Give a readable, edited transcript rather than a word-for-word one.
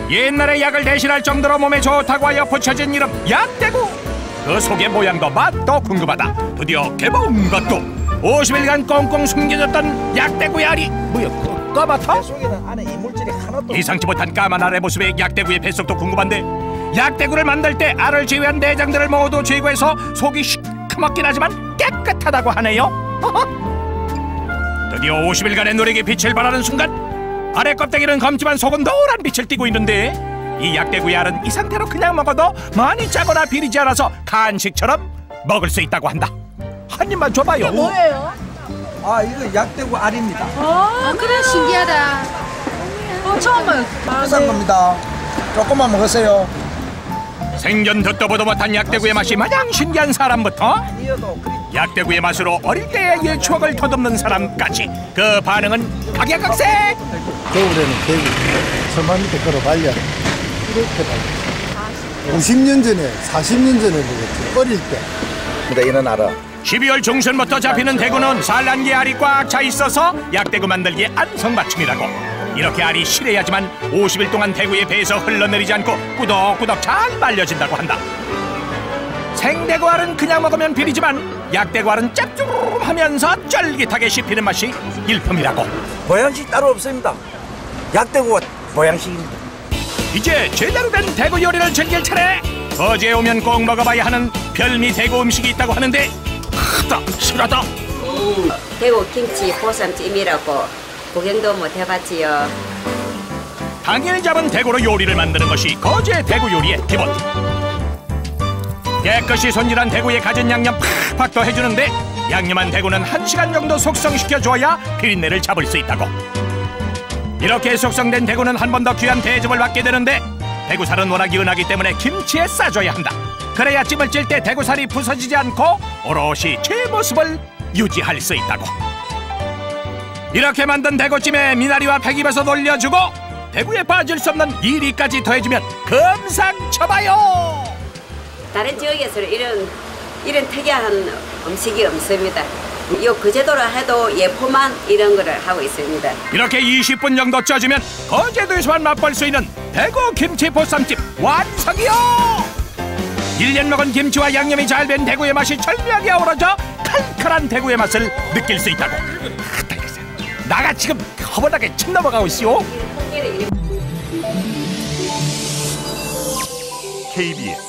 옛날에 약을 대신할 정도로 몸에 좋다고 하여 붙여진 이름 약대구. 그 속의 모양도 맛도 궁금하다. 드디어 개봉 것도 50일간 꽁꽁 숨겨졌던 약대구의 알이 뭐야 까맣다? 배 속에는 안에 이물질이 하나도 예상치 못한 까만 알의 모습에 약대구의 뱃속도 궁금한데 약대구를 만들 때 알을 제외한 내장들을 모두 제거해서 속이 시커멓긴 하지만 깨끗하다고 하네요. 드디어 50일간의 노력이 빛을 발하는 순간 알의 껍데기는 검지만 속은 노란 빛을 띠고 있는데 이 약대구의 알은 이 상태로 그냥 먹어도 많이 짜거나 비리지 않아서 간식처럼 먹을 수 있다고 한다. 한 입만 줘봐요. 이게 뭐예요? 아 이거 약대구 알입니다. 그래 신기하다. 처음 봐요. 비싼 겁니다. 조금만 먹으세요. 생전 듣도 보도 못한 약대구의 맛이 마냥 신기한 사람부터 아니어도 약대구의 맛으로 어릴 때의 옛 추억을 더듬는 사람까지 그 반응은 각양각색. 겨울에는 대구 천만 밑에 걸어 발려 이렇게 발려 50년 전에 40년 전에 먹었지 어릴 때. 근데 이런 알아. 12월 중순부터 잡히는 대구는 산란기 알이 꽉 차 있어서 약대구 만들기에 안성맞춤이라고. 이렇게 알이 실해야지만 50일 동안 대구의 배에서 흘러내리지 않고 꾸덕꾸덕 잘 말려진다고 한다. 생대구 알은 그냥 먹으면 비리지만 약대구 알은 짭조름하면서 쫄깃하게 씹히는 맛이 일품이라고. 보양식 따로 없습니다. 약대구가 보양식입니다. 이제 제대로 된 대구 요리를 즐길 차례. 거제에 오면 꼭 먹어봐야 하는 별미 대구 음식이 있다고 하는데 크다 실하다. 대구 김치 보쌈찜이라고 구경도 못 해봤지요. 당일 잡은 대구로 요리를 만드는 것이 거제 대구 요리의 기본. 깨끗이 손질한 대구에 가진 양념 팍팍 더해주는데 양념한 대구는 1시간 정도 숙성시켜줘야 비린내를 잡을 수 있다고. 이렇게 숙성된 대구는 한 번 더 귀한 대접을 받게 되는데 대구살은 워낙 은하기 때문에 김치에 싸줘야 한다. 그래야 찜을 찔 때 대구살이 부서지지 않고 오롯이 제 모습을 유지할 수 있다고. 이렇게 만든 대구찜에 미나리와 백입에서 올려주고 대구에 빠질 수 없는 이리까지 더해주면 금상첨화요. 다른 지역에서는 이런 특이한 음식이 없습니다. 그 제도로 해도 예포만 이런 거를 하고 있습니다. 이렇게 20분 정도 쪄주면 거제도에서만 맛볼 수 있는 대구 김치 보쌈집 완성이요. 1년 먹은 김치와 양념이 잘 밴 대구의 맛이 절묘하게 어우러져 칼칼한 대구의 맛을 느낄 수 있다고. 나가 지금 허벌나게 침 넘어가고 있어요. KBS